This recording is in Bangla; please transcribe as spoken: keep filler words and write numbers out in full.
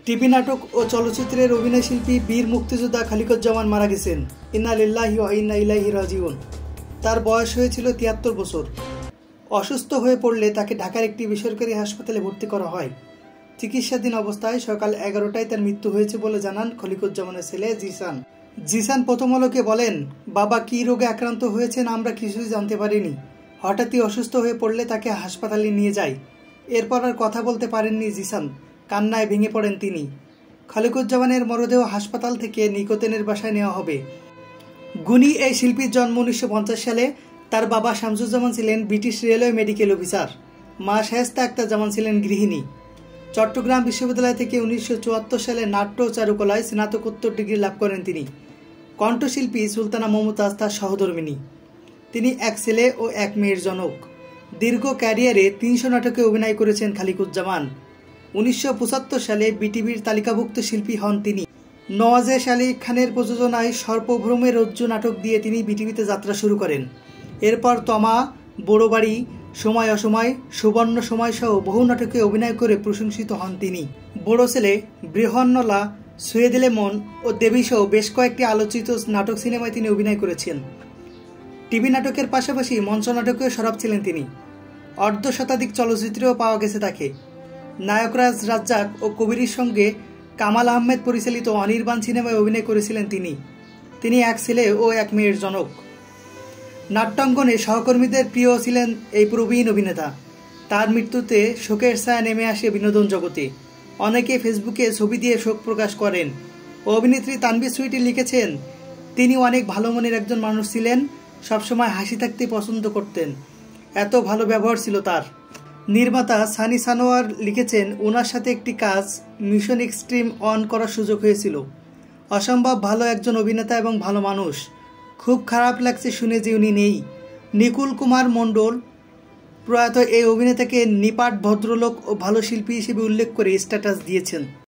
টিভি নাটক ও চলচ্চিত্রের অভিনয়শিল্পী বীর মুক্তিযোদ্ধা খালিকুজ্জামান মারা গেছেন। ইন্না লিল্লাহি ওয়া ইন্না ইলাইহি রাজিউন। তার বয়স হয়েছিল তিয়াত্তর বছর। অসুস্থ হয়ে পড়লে তাকে ঢাকার একটি বেসরকারি হাসপাতালে ভর্তি করা হয়। চিকিৎসাধীন অবস্থায় সকাল এগারোটায় তার মৃত্যু হয়েছে বলে জানান খলিকুজ্জামানের ছেলে জিসান। জিসান প্রথম আলোকে বলেন, বাবা কী রোগে আক্রান্ত হয়েছেন আমরা কিছুই জানতে পারিনি। হঠাৎই অসুস্থ হয়ে পড়লে তাকে হাসপাতালে নিয়ে যাই। এরপর আর কথা বলতে পারেননি জিসান। কান্নায় ভেঙে পড়েন তিনি। খলিকুজ্জামানের মরদেহ হাসপাতাল থেকে নিকটেনের বাসায় নেওয়া হবে। গুণী এই শিল্পীর জন্ম উনিশশো পঞ্চাশ সালে। তার বাবা শামসুজ্জামান ছিলেন ব্রিটিশ রেলওয়ে মেডিকেল অফিসার। মা শায়েস্তা আক্তার জামান ছিলেন গৃহিণী। চট্টগ্রাম বিশ্ববিদ্যালয় থেকে উনিশশো চুয়াত্তর সালে নাট্য ও চারুকলায় স্নাতকোত্তর ডিগ্রি লাভ করেন তিনি। কণ্ঠশিল্পী সুলতানা মমতাজ তার সহধর্মিণী। তিনি এক ছেলে ও এক মেয়ের জনক। দীর্ঘ ক্যারিয়ারে তিনশো নাটকে অভিনয় করেছেন খলিকুজ্জামান। উনিশশো পঁচাত্তর সালে বিটিভির তালিকাভুক্ত শিল্পী হন তিনি। নওয়াজেশ আলী খানের প্রযোজনায় সর্পভ্রমের রজ্জু নাটক দিয়ে তিনি বিটিভিতে যাত্রা শুরু করেন। এরপর তমা, বড়বাড়ি, সময় অসময়, সুবর্ণ সময় সহ বহু নাটকে অভিনয় করে প্রশংসিত হন তিনি। বড় ছেলে, বৃহন্নলা, সুয়েদিলে মন ও দেবী সহ বেশ কয়েকটি আলোচিত নাটক সিনেমায় তিনি অভিনয় করেছেন। টিভি নাটকের পাশাপাশি মঞ্চ নাটকেও সরব ছিলেন তিনি। অর্ধ শতাধিক চলচ্চিত্রেও পাওয়া গেছে তাকে। নায়করাজ রাজ্জাক ও কবিরের সঙ্গে কামাল আহমেদ পরিচালিত অনির্বাণ সিনেমায় অভিনয় করেছিলেন তিনি। তিনি এক ছেলে ও এক মেয়ের জনক। নাট্যাঙ্গনে সহকর্মীদের প্রিয় ছিলেন এই প্রবীণ অভিনেতা। তার মৃত্যুতে শোকের ছায়া নেমে আসে বিনোদন জগতে। অনেকে ফেসবুকে ছবি দিয়ে শোক প্রকাশ করেন। অভিনেত্রী তানভীর সুইটি লিখেছেন, তিনি অনেক ভালো মনের একজন মানুষ ছিলেন, সবসময় হাসি থাকতে পছন্দ করতেন, এত ভালো ব্যবহার ছিল তার। নির্মাতা সানি সানোয়ার লিখেছেন, ওনার সাথে একটি কাজ মিশন এক্সট্রিম অন করার সুযোগ হয়েছিল। অসম্ভব ভালো একজন অভিনেতা এবং ভালো মানুষ। খুব খারাপ লাগছে শুনে যে উনি নেই। নিকুল কুমার মণ্ডল প্রয়াত এই অভিনেতাকে নিপাট ভদ্রলোক ও ভালো শিল্পী হিসেবে উল্লেখ করে স্ট্যাটাস দিয়েছেন।